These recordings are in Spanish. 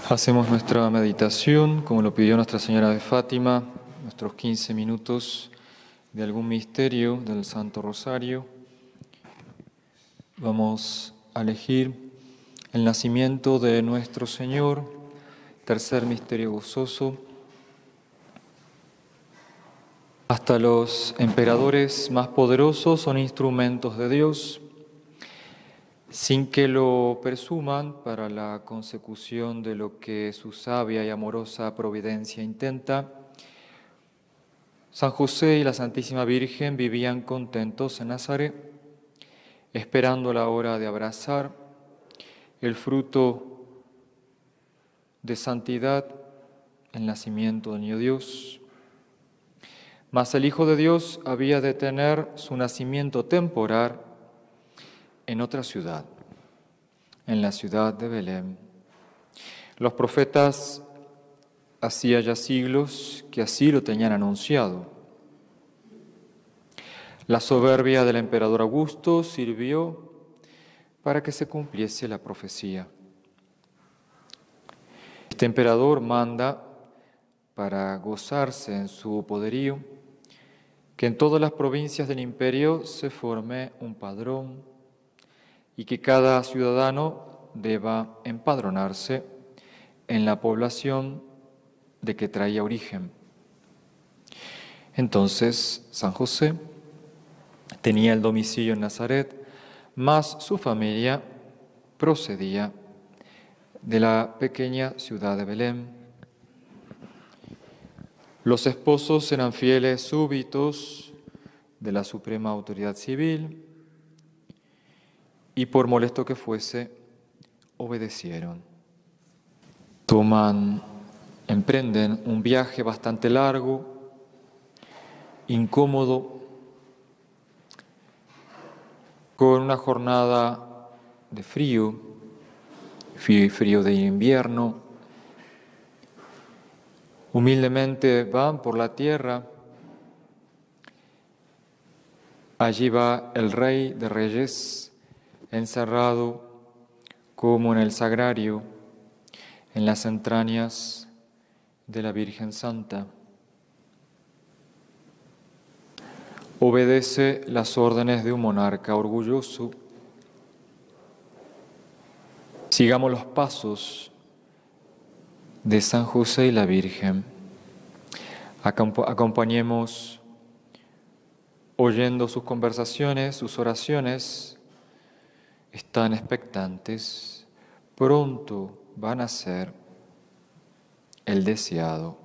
Hacemos nuestra meditación, como lo pidió Nuestra Señora de Fátima, nuestros 15 minutos de algún misterio del Santo Rosario. Vamos a elegir el nacimiento de nuestro Señor, tercer misterio gozoso. Hasta los emperadores más poderosos son instrumentos de Dios, sin que lo presuman, para la consecución de lo que su sabia y amorosa providencia intenta. San José y la Santísima Virgen vivían contentos en Nazaret, esperando la hora de abrazar el fruto de santidad, el nacimiento del Niño Dios. Mas el Hijo de Dios había de tener su nacimiento temporal en otra ciudad, en la ciudad de Belén. Los profetas hacía ya siglos que así lo tenían anunciado. La soberbia del emperador Augusto sirvió para que se cumpliese la profecía. Este emperador manda, para gozarse en su poderío, que en todas las provincias del imperio se forme un padrón y que cada ciudadano deba empadronarse en la población de que traía origen. Entonces, San José tenía el domicilio en Nazaret, mas su familia procedía de la pequeña ciudad de Belén. Los esposos eran fieles súbditos de la suprema autoridad civil y, por molesto que fuese, obedecieron. Emprenden un viaje bastante largo, incómodo, con una jornada de frío de invierno. Humildemente van por la tierra. Allí va el Rey de Reyes, encerrado como en el sagrario, en las entrañas de la Virgen Santa. Obedece las órdenes de un monarca orgulloso. Sigamos los pasos de San José y la Virgen. Acompañemos oyendo sus conversaciones, sus oraciones. Están expectantes. Pronto van a ser el deseado,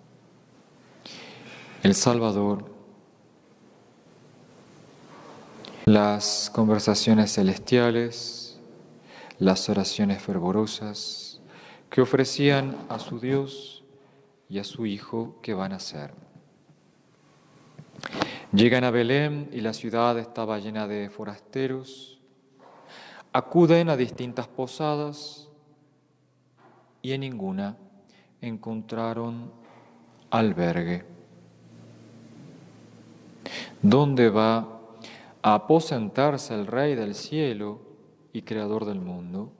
el Salvador. Las conversaciones celestiales, las oraciones fervorosas que ofrecían a su Dios y a su Hijo que van a ser. Llegan a Belén y la ciudad estaba llena de forasteros. Acuden a distintas posadas y en ninguna encontraron albergue. ¿Dónde va a aposentarse el Rey del cielo y Creador del mundo?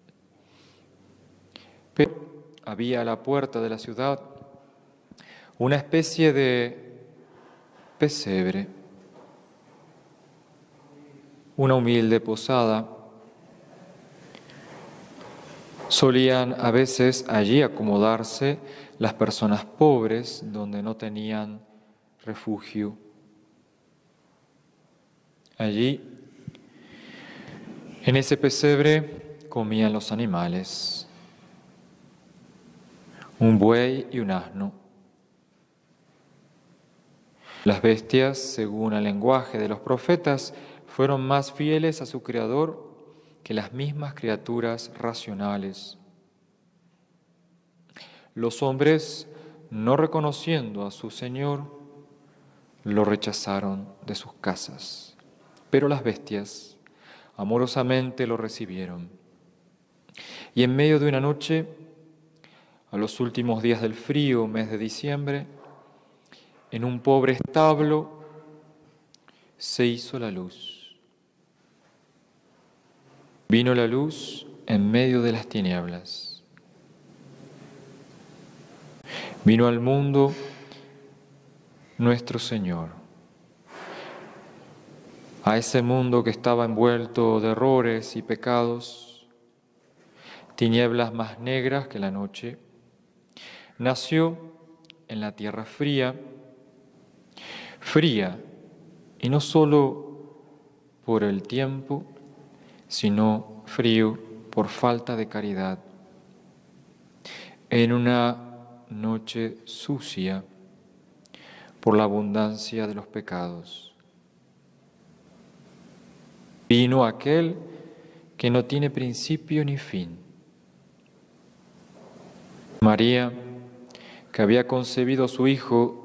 Pero había a la puerta de la ciudad una especie de pesebre, una humilde posada. Solían a veces allí acomodarse las personas pobres donde no tenían refugio. Allí, en ese pesebre, comían los animales, un buey y un asno. Las bestias, según el lenguaje de los profetas, fueron más fieles a su Creador que las mismas criaturas racionales. Los hombres, no reconociendo a su Señor, lo rechazaron de sus casas, pero las bestias amorosamente lo recibieron. Y en medio de una noche, a los últimos días del frío mes de diciembre, en un pobre establo se hizo la luz. Vino la luz en medio de las tinieblas. Vino al mundo nuestro Señor, a ese mundo que estaba envuelto de errores y pecados, tinieblas más negras que la noche. Nació en la tierra fría, y no solo por el tiempo, sino frío por falta de caridad. En una noche sucia por la abundancia de los pecados. Vino aquel que no tiene principio ni fin. María, que había concebido a su Hijo,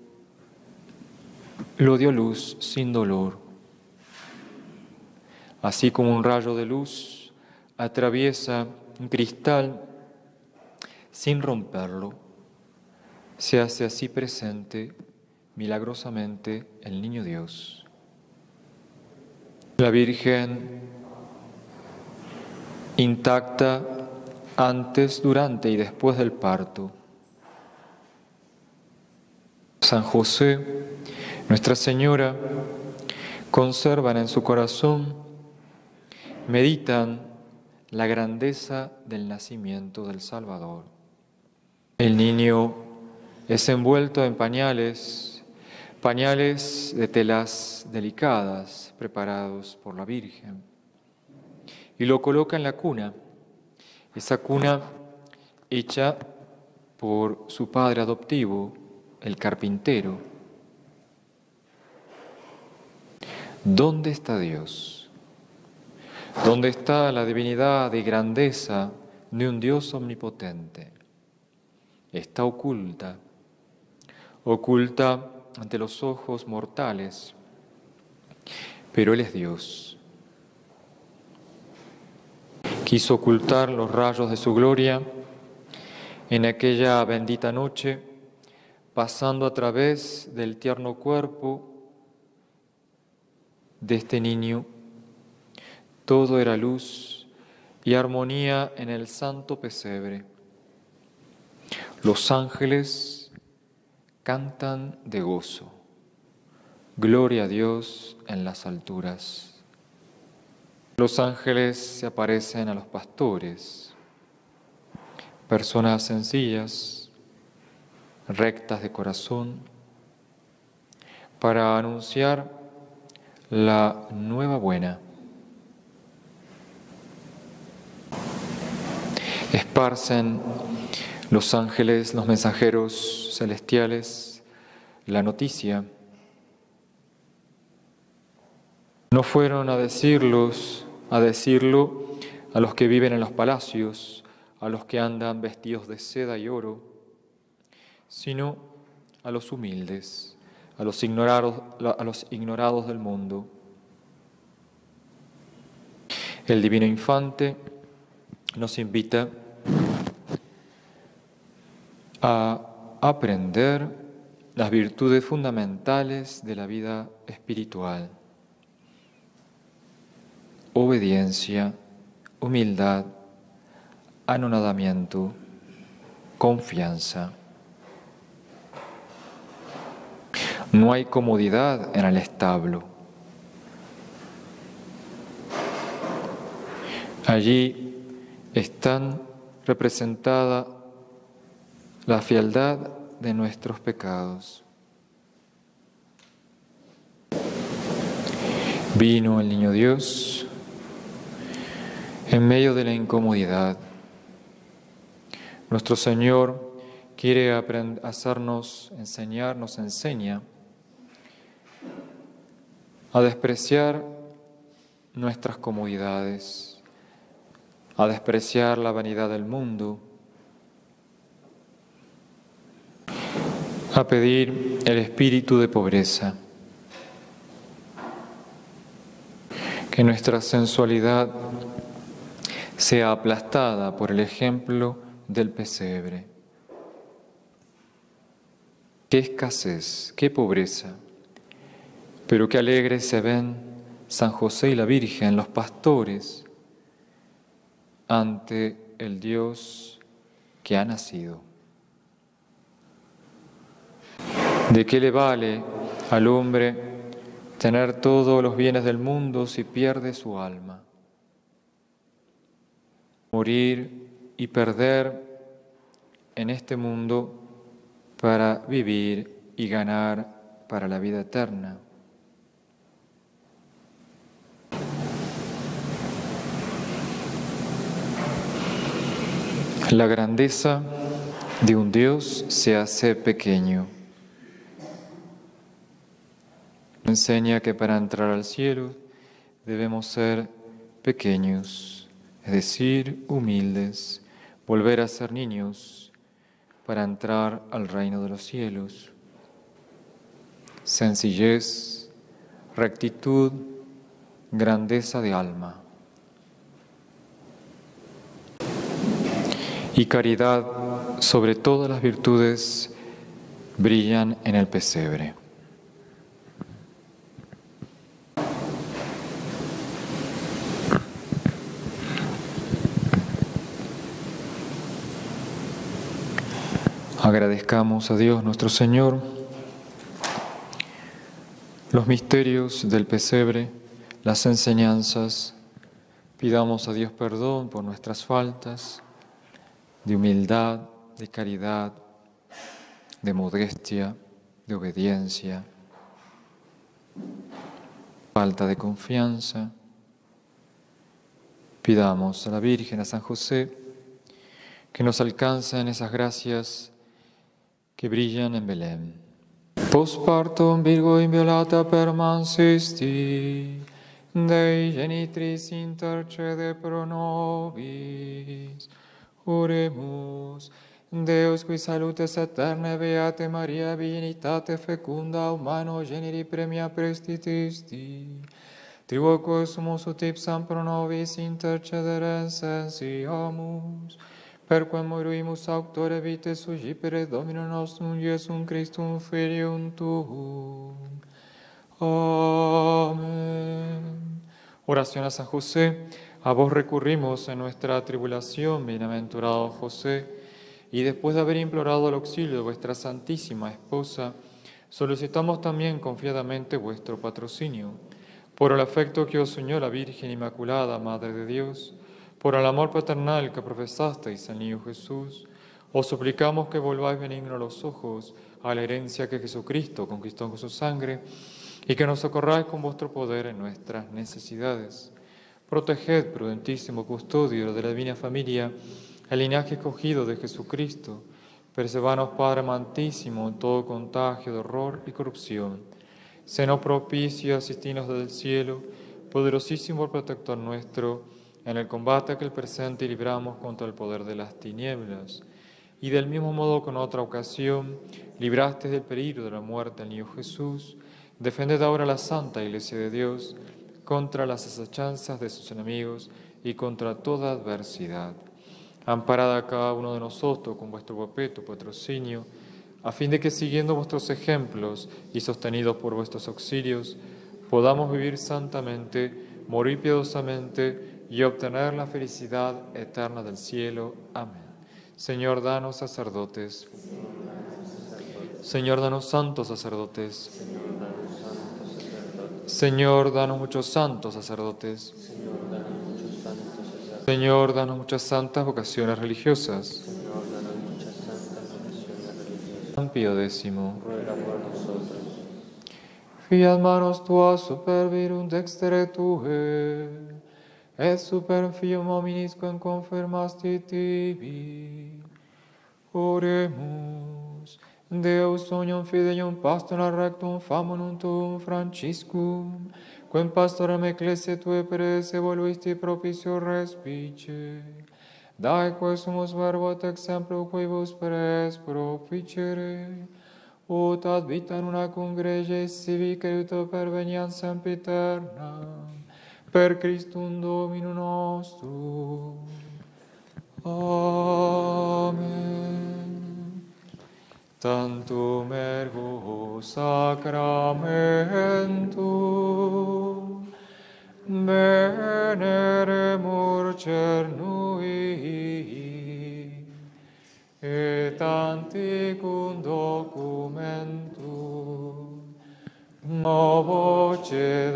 lo dio luz sin dolor. Así como un rayo de luz atraviesa un cristal sin romperlo, se hace así presente milagrosamente el Niño Dios. La Virgen, intacta antes, durante y después del parto. San José, Nuestra Señora, conservan en su corazón, meditan la grandeza del nacimiento del Salvador. El niño es envuelto en pañales de telas delicadas preparados por la Virgen, y lo coloca en la cuna, esa cuna hecha por su padre adoptivo, el carpintero. ¿Dónde está Dios? ¿Dónde está la divinidad y grandeza de un Dios omnipotente? Está oculta ante los ojos mortales, pero Él es Dios. Quiso ocultar los rayos de su gloria en aquella bendita noche, pasando a través del tierno cuerpo de este niño. Todo era luz y armonía en el santo pesebre. Los ángeles cantan de gozo. Gloria a Dios en las alturas. Los ángeles se aparecen a los pastores, personas sencillas, rectas de corazón, para anunciar la nueva buena. Esparcen los ángeles, los mensajeros celestiales, la noticia. No fueron a decirlo a los que viven en los palacios, a los que andan vestidos de seda y oro, sino a los humildes, a los ignorados del mundo. El Divino Infante nos invita a aprender las virtudes fundamentales de la vida espiritual: obediencia, humildad, anonadamiento, confianza. No hay comodidad en el establo. Allí están representada la fealdad de nuestros pecados. Vino el Niño Dios en medio de la incomodidad. Nuestro Señor quiere nos enseña a despreciar nuestras comodidades, a despreciar la vanidad del mundo, a pedir el espíritu de pobreza, que nuestra sensualidad sea aplastada por el ejemplo del pesebre. Qué escasez, qué pobreza, pero qué alegres se ven San José y la Virgen, los pastores, ante el Dios que ha nacido. ¿De qué le vale al hombre tener todos los bienes del mundo si pierde su alma? Morir y perder en este mundo para vivir y ganar para la vida eterna. La grandeza de un Dios se hace pequeño. Enseña que para entrar al cielo debemos ser pequeños, es decir, humildes, volver a ser niños para entrar al reino de los cielos. Sencillez, rectitud, grandeza de alma. Y caridad sobre todas las virtudes brillan en el pesebre. Agradezcamos a Dios nuestro Señor los misterios del pesebre, las enseñanzas. Pidamos a Dios perdón por nuestras faltas, de humildad, de caridad, de modestia, de obediencia, falta de confianza. Pidamos a la Virgen, a San José, que nos alcancen esas gracias que brillan en Belén. Post partum Virgo inviolata permansisti, Dei genitris intercede pro nobis. Oremus, Deus qui salutes aeternae beate Maria virginitate fecunda humano generi premia prestitisti, trivoque sumus ut ipsam pro nobis intercedere sensiomus, perquam moruimus auctore vitae sui per Domino nostrum Iesum Christum Filium Tuum. Amén. Oración a San José. A vos recurrimos en nuestra tribulación, bienaventurado José, y después de haber implorado el auxilio de vuestra Santísima Esposa, solicitamos también confiadamente vuestro patrocinio. Por el afecto que os unió la Virgen Inmaculada, Madre de Dios, por el amor paternal que profesasteis al niño Jesús, os suplicamos que volváis benignos los ojos a la herencia que Jesucristo conquistó con su sangre y que nos socorráis con vuestro poder en nuestras necesidades. Proteged, prudentísimo custodio de la divina familia, el linaje escogido de Jesucristo. Preservanos, Padre amantísimo, en todo contagio de horror y corrupción. Senos propicio y asistirnos desde el cielo, poderosísimo protector nuestro, en el combate que el presente libramos contra el poder de las tinieblas. Y del mismo modo, con otra ocasión, libraste del peligro de la muerte al niño Jesús. Defended ahora la Santa Iglesia de Dios contra las asechanzas de sus enemigos y contra toda adversidad. Amparad a cada uno de nosotros con vuestro perpetuo patrocinio, a fin de que, siguiendo vuestros ejemplos y sostenidos por vuestros auxilios, podamos vivir santamente, morir piadosamente y obtener la felicidad eterna del cielo. Amén. Señor, danos sacerdotes. Señor, danos santos sacerdotes. Señor, danos muchos santos sacerdotes. Señor, danos muchas santas vocaciones religiosas. San Pío X. Fiat manos tuas super virum dextere tue, et super fium hominis quem confirmasti tibi. Oremus. Deus unium fideium pastora rectum famum tuum Franciscum, quem pastorem ecclesiae tuae peresse voluisti propicio respice. Daeque sumus verbo et exemplo quibus peres proficere, ut ad vita una congregie sivi creduto perveniam sempiterna, per Christum Domino nostrum. Amen. Tantum ergo sacramentum veneremur cernui, et antiquum documentum voce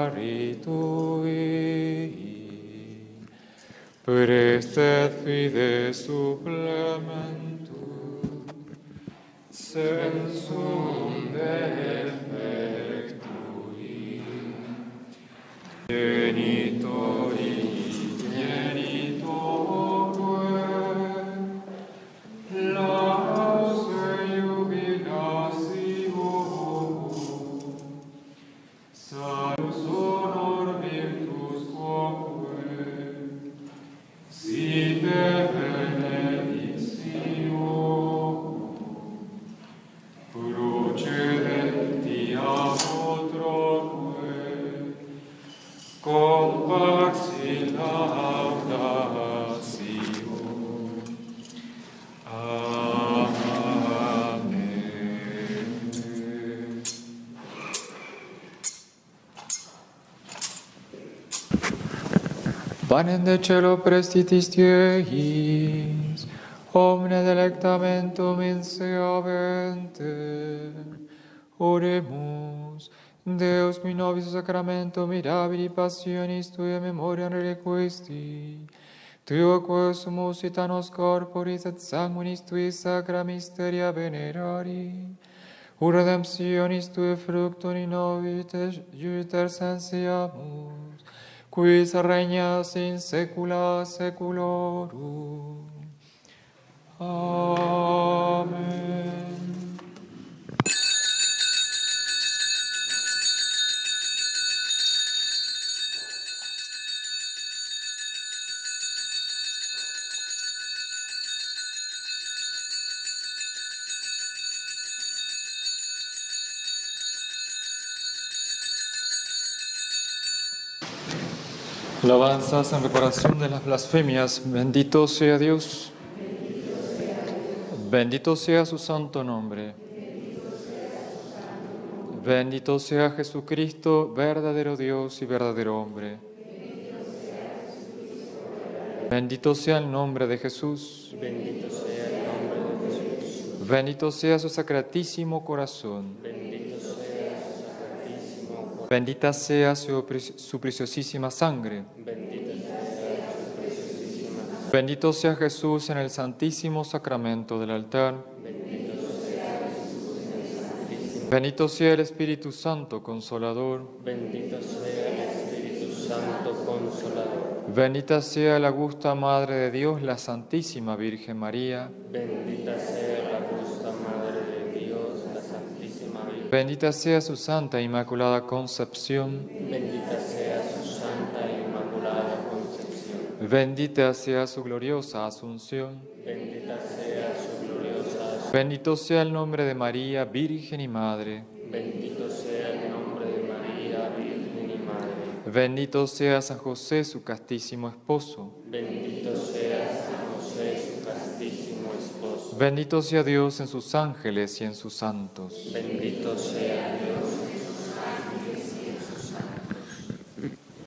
daritui prestet fide supplementum sensum defectui genitori genitoque laus jubilatio salus honor virtus quoque site benedictio procedenti ad utroque compax in laudatio. Amen. Panem de cielo prestitis Dieis, omne delectamentum inseavente. Oremus, Deus qui nobis sacramento mirabili passionis Tuae memoria requisti, Tuo quo sumus ita nos corporis et sanguinis Tui sacra mysteria venerari, redemptionis Tuae fructum in nobis juter sensiamus, quis regnas in saecula saeculorum. Amen. Alabanzas en reparación de las blasfemias. Bendito sea Dios. Bendito sea su santo nombre. Bendito sea Jesucristo, verdadero Dios y verdadero hombre. Bendito sea el nombre de Jesús. Bendito sea el nombre de Jesús. Bendito sea su sacratísimo corazón. Bendito sea su sacratísimo corazón. Bendita sea su preciosísima sangre. Bendito sea su preciosísima sangre. Bendito sea Jesús en el santísimo sacramento del altar. Bendito sea Jesús en el santísimo. Bendito sea el Espíritu Santo Consolador. Bendito sea el Espíritu Santo Consolador. Bendita sea la augusta Madre de Dios, la Santísima Virgen María. Bendita sea la augusta Madre de Dios, la Santísima Virgen. Bendita sea su Santa Inmaculada Concepción. Bendita sea su Santa e Inmaculada Concepción. Bendita sea su gloriosa Asunción. Bendita sea su gloriosa Asunción. Bendito sea el nombre de María, Virgen y Madre. Bendito sea el nombre de María, Virgen y Madre. Bendito sea San José, su castísimo esposo. Bendito sea San José, su castísimo esposo. Bendito sea Dios en sus ángeles y en sus santos. Bendito sea Dios